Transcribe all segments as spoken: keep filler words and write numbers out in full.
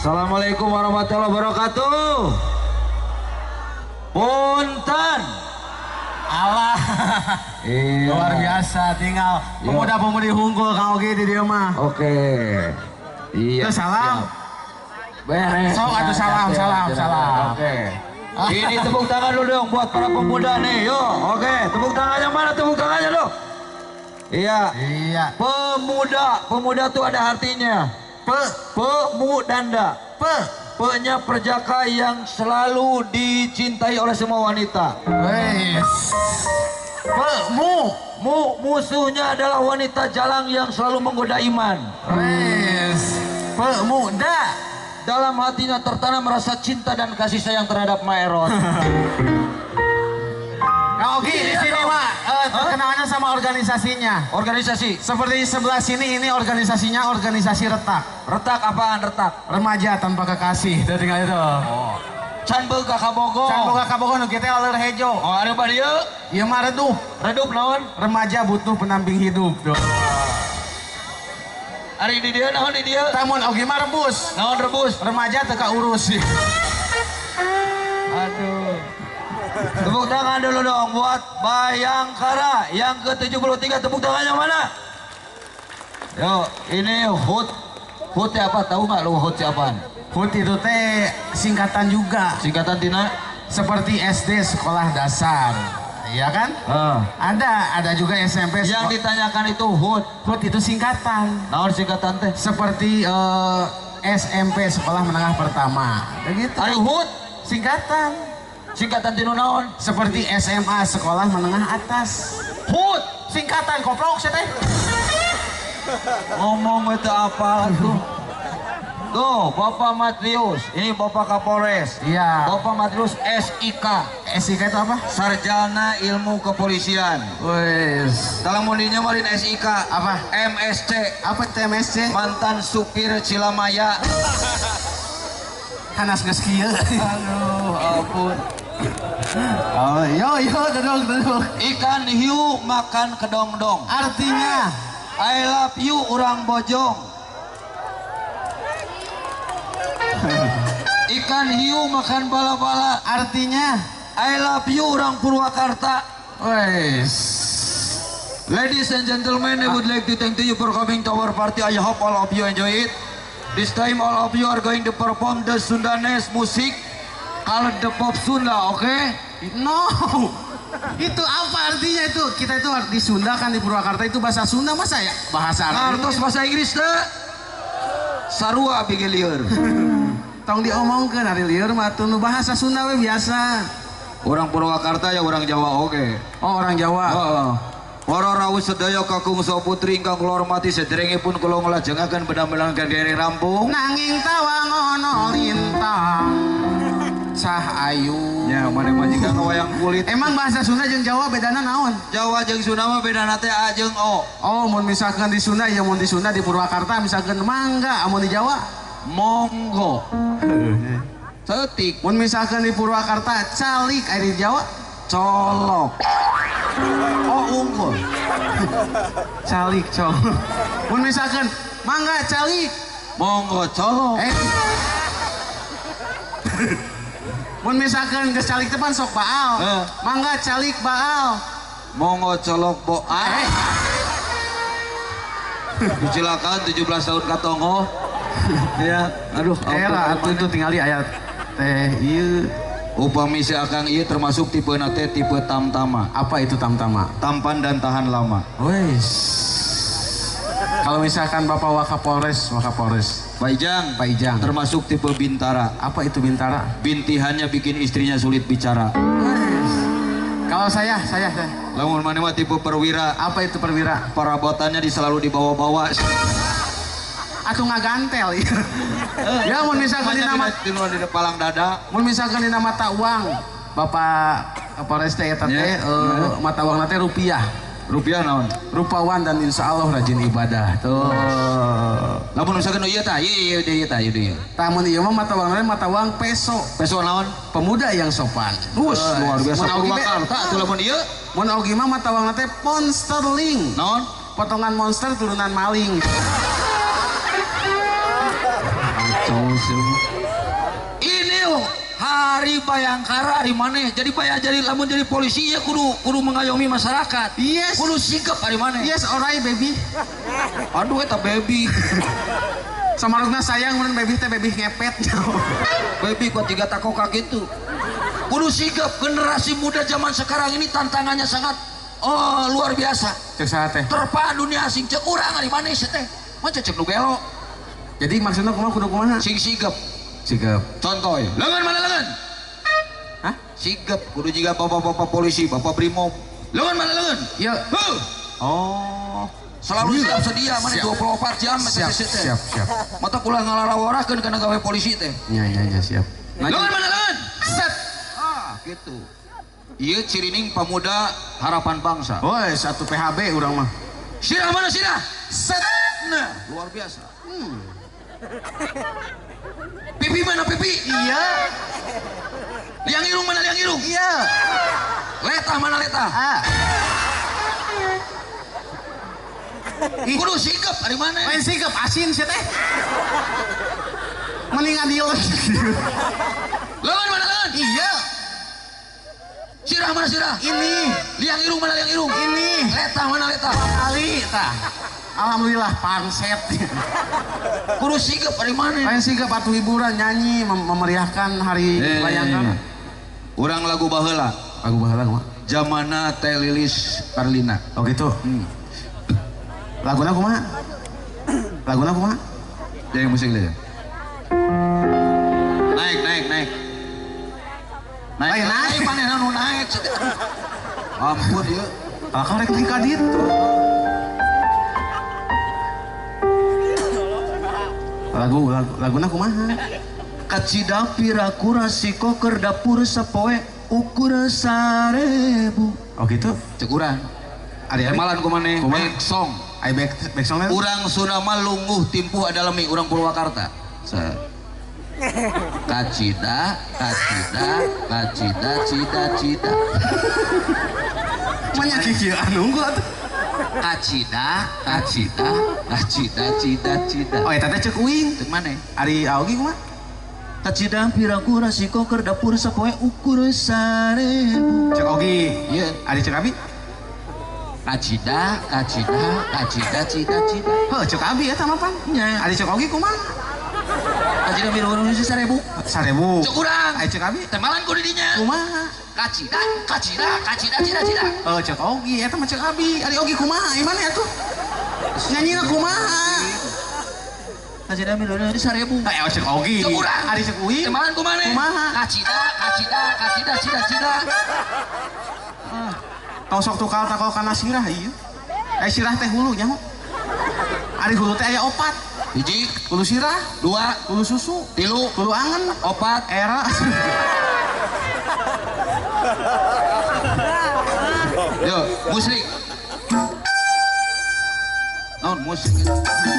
Assalamualaikum warahmatullahi wabarakatuh. Punten. Allah. Iya. Luar biasa, tinggal pemuda-pemudi unggul Kang Ogi di dia mah. Oke. Iya. Terus salam. Beres. Sok atuh salam, salam, salam. Oke. Ini tepuk tangan dulu dong buat para pemuda nih. Yuk, oke. Tepuk tangannya mana? Tepuk tangannya dong. Iya. Iya. Pemuda, pemuda tuh ada artinya. Pe, pemudanda. Pe, pe-nya perjaka yang selalu dicintai oleh semua wanita. Wes. Pe, mu, mu, musuhnya adalah wanita jalang yang selalu menggoda iman. Wes. Pemuda. Dalam hatinya tertanam rasa cinta dan kasih sayang terhadap Maeron. Kang Ogi di sini mah uh, terkenalnya sama organisasinya. Organisasi. Seperti sebelah sini ini organisasinya organisasi retak. Retak apaan retak? Remaja tanpa kekasih. Itu tinggal itu. Oh. Can boga kabogo. Can boga kabogo nu kitu aleur hejo. Oh, ada apa dia? Ieu mah redup. Redup naon? Remaja butuh pendamping hidup. Duh. Ari di dia naon di dia? Tamun oge mah rebus. Naon rebus? Remaja teu kaurus. Aduh. Tepuk tangan dulu dong buat Bayangkara yang ke tujuh puluh tiga. Tepuk tangannya mana? Yo, ini H U T. H U T apa? Tahu nggak lu H U T siapaan? H U T itu teh singkatan juga. Singkatan tina? Seperti S D sekolah dasar. Iya kan? Uh. Ada, ada juga S M P. Yang ditanyakan itu H U T. H U T itu singkatan. Naon singkatan teh? Seperti uh, S M P sekolah menengah pertama. Begitu. Ari H U T singkatan. Singkatan tinu naon? Seperti S M A sekolah menengah atas. H U T singkatan koplok saya teh. Ngomong itu apa tuh? Tuh, Bapak Matius, ini Bapak Kapolres. Iya. Bapak Matius S I K. S I K itu apa? Sarjana Ilmu Kepolisian. Wes. Dalam mundinya malin S I K. Apa? M S C. Apa T M S C? Mantan supir Cilamaya. Hanas geus kieu. Aduh, ampun. Oh, yo yo duduk duduk. Ikan hiu makan kedong-dong. Artinya I love you urang bojong. Ikan hiu makan bala-bala. Artinya I love you urang Purwakarta. wes. Ladies and gentlemen, I would like to thank you for coming to our party. I hope all of you enjoy it. This time all of you are going to perform the Sundanese music called the pop Sunda, oke? Okay? No. Itu apa artinya itu? Kita itu di Sunda kan di Purwakarta itu bahasa Sunda masa ya? Bahasa Arab. Ngartos bahasa Inggris teh. Sarua bikin lieur. Tong diomongkeun ari lieur mah tunu bahasa Sunda we biasa. Orang Purwakarta ya orang Jawa oke. Okay. Oh, orang Jawa. Heeh. Para rawuh sedaya kakung saha putri ingkang kula hormati sederengipun kula nglajengaken bedang-bedang kenging rampung. Nanging tawang ono lintang. Cah ayu. Ya, mana majikan wayang kulit. Emang bahasa Sunda jeung Jawa bedana naon? Jawa jeung Sunda mah bedana teh A jeung O. Oh, mun misalkan di Sunda ya mun di Sunda di Purwakarta misalkan mangga, amun di Jawa monggo. Setik. Mun misalkan di Purwakarta calik, ari di Jawa colok. Oh, unggul. Calik, colok. Mun misalkan mangga calik, monggo colok. Eh. Mun misalkan geus calik tepan sok baal. Eh. Mangga calik baal. Monggo colok boal. Eh. Kecelakaan tujuh belas tahun katongo. Ya, aduh. Era atuh itu tinggali ayat teh ieu. Upami si Akang ieu termasuk tipe nate tipe tamtama. Apa itu tamtama? Tampan dan tahan lama. Wes. Kalau misalkan Bapak Wakapolres, Wakapolres Pak Ijang, Pak Ijang termasuk tipe bintara. Apa itu bintara? Bintihannya bikin istrinya sulit bicara. Wes. Kalau saya, saya, saya. Lamun mana mah tipe perwira. Apa itu perwira? Perabotannya di selalu dibawa-bawa. Atuh ngagantel ya. Ya mun misalkan di nama di palang dada. Mun misalkan di nama mata uang Bapak Kapolres teh eta teh mata uang teh rupiah. Rupiah naon? Rupawan dan insya Allah rajin ibadah tuh. Lamun misalkan ieu tah, ieu ieu ieu tah ieu ieu. Tamun ieu mah mata uang mata uang peso. Peso naon? Pemuda yang sopan. Us, luar biasa. Mun Purwakarta atuh lamun ieu. Mun ogi mah mata uang teh pound sterling. Naon? Potongan monster turunan maling. Ini loh Hari Bayangkara hari mana? Jadi bayar jadi lamun jadi polisi ya kudu kudu mengayomi masyarakat. Yes. Kudu sigap hari mana? Yes, alright baby. Aduh eta baby. Samarugna sayang mun baby teh baby ngepet. Baby kok tiga takok gitu. Kudu sigap, generasi muda zaman sekarang ini tantangannya sangat oh luar biasa. Cek saha teh? Terpaan dunia asing cek urang hari mana sih teh? Maca cek nu gelo. Jadi maksudnya kumaha kudu kumaha? Sing sigap. Sigap. Contoh ya. Lengan mana lengan? Hah? Sigap kudu juga bapak-bapak polisi, bapak brimob. Lengan mana lengan? Ya. Huh. Oh. Selalu siap sedia mana dua puluh empat jam siap, siap, siap. mata kulah ngalarawarakeun kana gawe polisi teh. Iya, iya, iya, siap. Lengan mana lengan? Set. Ah, gitu. Ieu cirining pemuda harapan bangsa. Woi, satu P H B urang mah. Sirah mana sirah? Set. Nah, luar biasa. Hmm. Pipi mana pipi? Iya. Liang irung mana liang irung? Iya. Letah mana letah? Ah. Kudu sigap dari mana? Main sigap asin sih teh. Mending adil. Lengan mana lengan? Iya. Sirah mana sirah? Ini. Liang irung mana liang irung? Ini. Letah mana letah? Kali tah. Alhamdulillah pangset. Kudu sigap dari mana? Main sigap atuh hiburan nyanyi mem memeriahkan hari hey, Bayangkara. Urang lagu baheula. Lagu baheula kumaha? Zamana Teh Lilis Karlina. Oh gitu. Hmm. Laguna kumaha? Laguna kumaha? Jadi musik deh. Naik naik naik. Naik naik. Naik mana nu naik? Ampun dia. Kalau karek di kadit. Lagu lagu laguna kumaha? Kacida pirakura si koker dapur sapoe ukur sarebu. Oh gitu. Cek urang. Ari malan kumane back song. Ai back back song. Urang Sunama lungguh timpuh adalami urang Purwakarta. Se. Kacida, kacida, kacida, cida, cida. Manya kieu anu gua atuh. Kacida, kacida, kacida, cida, cida. Oh eta teh ceuk uing. Ceuk maneh? Ari Aogi kumaha? Kacida pirakura si koker dapur sapoe ukur sarebu. Cek Ogi. Iya. Ari cek Abi? Kacida, kacida, kacida, cida, cida. Heuh, cek Abi eta mah pan. Nya. Ari cek Ogi kumaha? Kacida pirakura si sarebu. Sarebu. Cek urang. Ari cek Abi? Temalan ku di dinya. Kumaha? Kacida, kacida, kacida, cida, cida. Oh, cek Ogi eta mah cek Abi. Ari Ogi kumaha? Ieu mana atuh? Nyanyina kumaha? Kacida pirakura si sarebu. Eh, cek Ogi. Cek urang. Ari cek Uing. Temalan ku maneh? Kumaha? Kacida, kacida, kacida, cida, cida. Ah. Tong sok tukal takol kana sirah ieu. Eh sirah teh hulu nya. Ari hulu teh aya opat. Hiji, Hulu sirah, dua, hulu susu, tilu, hulu angen, opat, era. yo, musik. Non musik. Oh,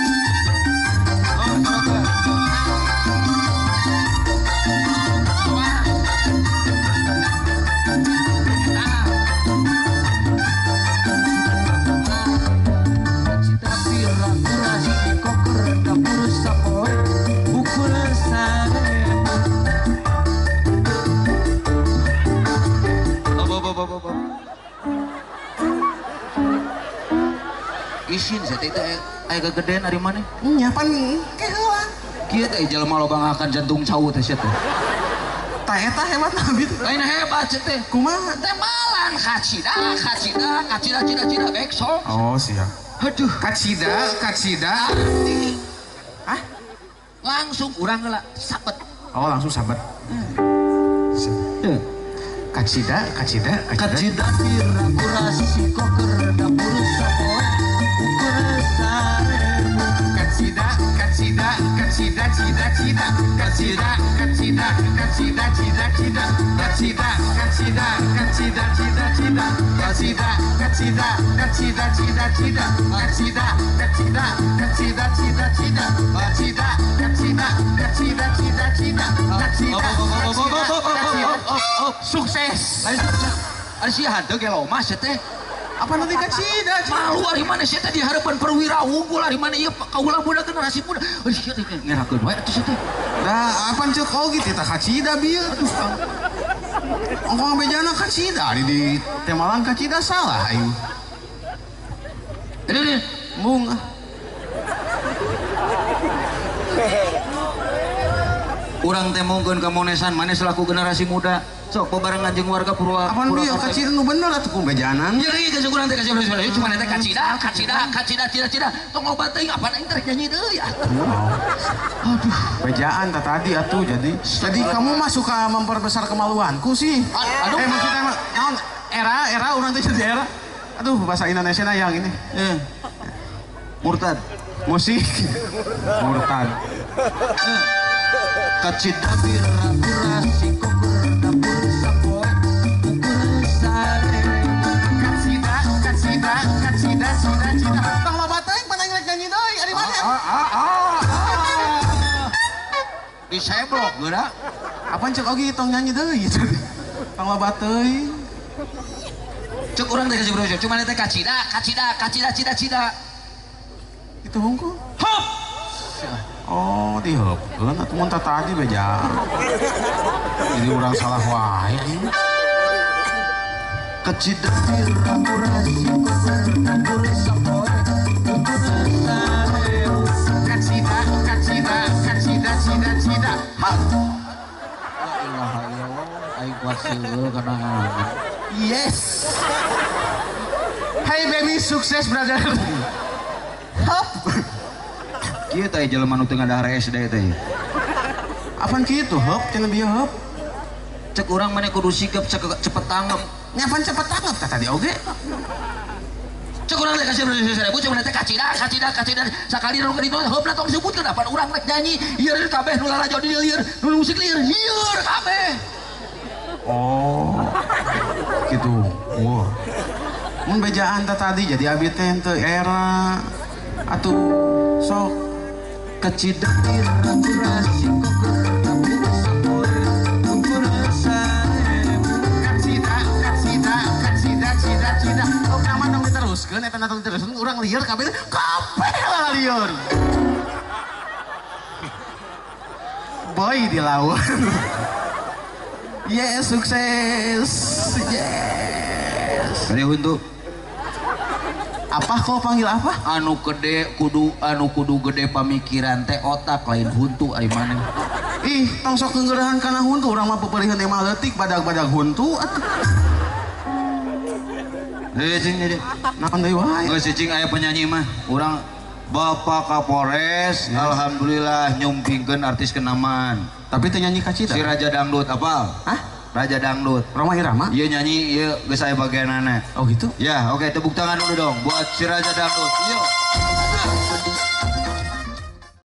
isin saya teh aya kegedean ari maneh? Nya pan ke heula. Kieu teh jelema loba ngakan jantung cau teh sia teh. Tah eta hebat nabi teh. Lain hebat sia teh. Kumaha? Teh malan kacida, kacida, kacida, cida, cida back song. Oh, siap. Aduh, Kacida, kacida. Hah? langsung urang heula sabet. Oh, langsung sahabat. Teu. Kacida, kacida, kacida. Kacida pirakura si koker dapur sapoe ukur sarebu. Kacida, kacida, kacida, cida, cida. Kacida, kacida, kacida, cida, cida. Kacida, kacida, kacida, cida, cida. Kacida, kacida, kacida, cida, cida. Kacida, kacida, kacida, cida, cida. Kacida, kacida, kacida, cida, cida. Kacida, kacida, kacida. Sukses. Lain sukses. Ari sia hanteu ge lomah sia teh. Apa nanti kacida? Malu ari mana sia teh di harapan perwira unggul ari mana ieu kaula muda generasi muda. Euy sia teh ngerakeun wae atuh sia teh. Da apa cek oge teh kacida bieu. Aduh. Ongkong bejana kacida di Temalang kacida salah aing. Ini mung. Urang teh mungkeun kamonesan maneh selaku generasi muda sok bebarengan jeung warga Purwa. Apaan bieu kacida nu bener atuh ku bejanan. Ya ieu geus urang teh kasih beres cuma teh kacida kacida kacida cida cida tong loba teuing apaan aing teh nyanyi deui atuh. Aduh, bejaan tah tadi atuh jadi. Jadi kamu mah suka memperbesar kemaluanku sih. Aduh, eh maksudnya mah naon era era urang teh jadi era. Aduh, bahasa Indonesia yang ini. Eh. Murtad. Musik. Murtad. Eh. Kacida bira si kober dapur sapoe ukur sare. Kacida, kacida, kacida, cida, cida. Tong loba teuing panang rek nyanyi deui, ari mana? Ah ah ah. Di seblok geura. Apaan cek oge tong nyanyi deui. Tong loba teuing. Cek urang teh kasih brosur, cuma teh kacida, kacida, kacida, cida, cida. Itu hungkul. Hop. Oh, diheupeun atuh mun tadi beja. Jadi urang salah wae ieu. Kacida bira si kober dapur sapoe ukur sare. Kacida, kacida, kacida, cida, cida. Ha. La ilaha illallah, aing kuat seueur kana ngaranna. Yes. Hey baby, sukses brother. Hop. Kieu teh jelema nu teu ngadahar S D teh. Apaan kitu hop? Cenah bieu hop. Cek urang maneh kudu sigap cepet tanggap. Nyapan cepet tanggap tah tadi oge. Cek urang teh kasih brosur seribu cuma teh kacida, kacida, kacida sakali nu kitu heupna tong disebutkeun apa urang rek nyanyi. Ieu kabeh nu larajo di lieur, nu musik lieur, lieur kabeh. Oh. Gitu. Wah. Mun bejaan teh tadi jadi abi teh teu era atuh sok Kacida bira si kober dapur sapoe ukur sare. kacida, kacida, kacida, cida, cida. Oh, nama dong diteruskeun eta na diteruskeun urang lieur kabeh kabeh lah lieur. Boy di lawan. Yes, sukses. Yes. Kade huntu Apa kau panggil apa? anu gede kudu anu kudu gede pamikiran teh otak lain huntu ari maneh. Ih, tong sok ngeurahan kana huntu urang mah peperihan teh mah leutik badag-badag huntu atuh. Deui cing deui. Naon deui wae? Geus cing aya penyanyi mah urang Bapak Kapolres, Ya. alhamdulillah nyumpingkeun artis kenamaan. Tapi teu nyanyi kacida. Si Raja Dangdut apal? Hah? Raja Dangdut. Roma Irama? Iya nyanyi, iya geus aya bagianana. Oh gitu? Ya, oke tepuk tangan dulu dong buat si Raja Dangdut. Iya.